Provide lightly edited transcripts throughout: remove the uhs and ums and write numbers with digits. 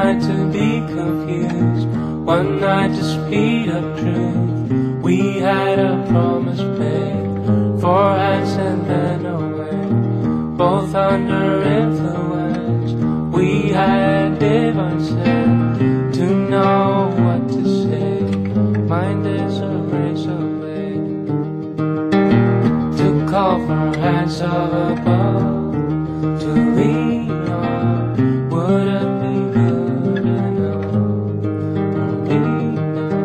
night to be confused, one night to speed up truth. We had a promise made, 4 hands and then away, both under influence. We had divine sense to know what to say. Mind is a razor blade to call for hands of above, to lean on. Would it be good enough for me now?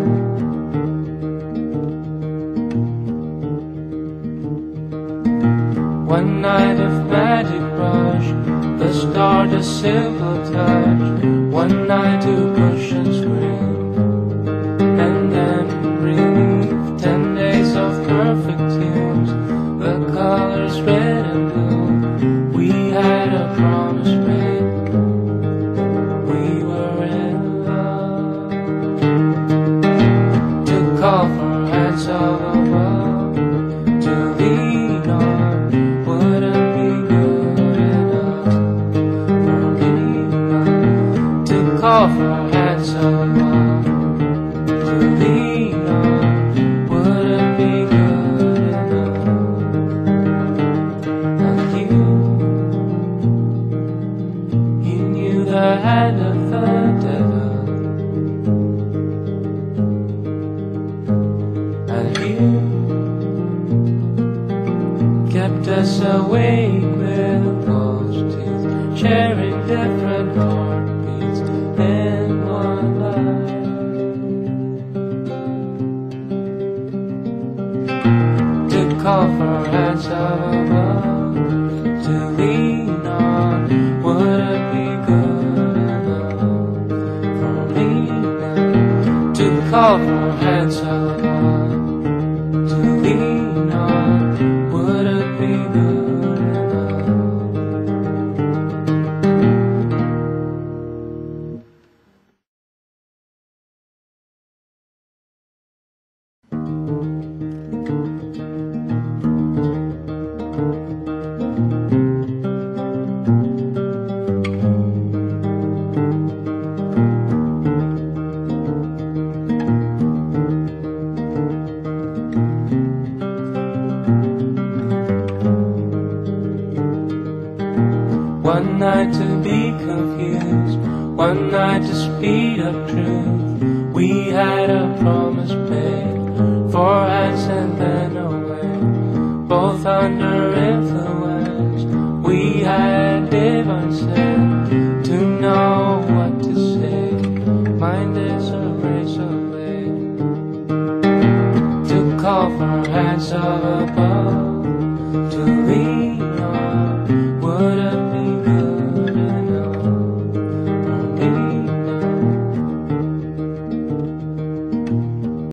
One night of magic rush, the start a simple touch. One night to push and scream, and then relief. 10 days of perfect tunes, the colors red and blue. We had a promise made, we were in love. To call for hands of above, to lean on. Would it be good enough for me now? To call for hands of above, to lean on. Would it be good enough? And you knew the hand of the devil, and you kept us awake with false teeth, sharing different heartbeats in one life. To call for hands of above, to lean on. Would it be good enough for me now? To call for hands of above, to lean on. Would it be good enough? One night to be confused, one night to speed up truth.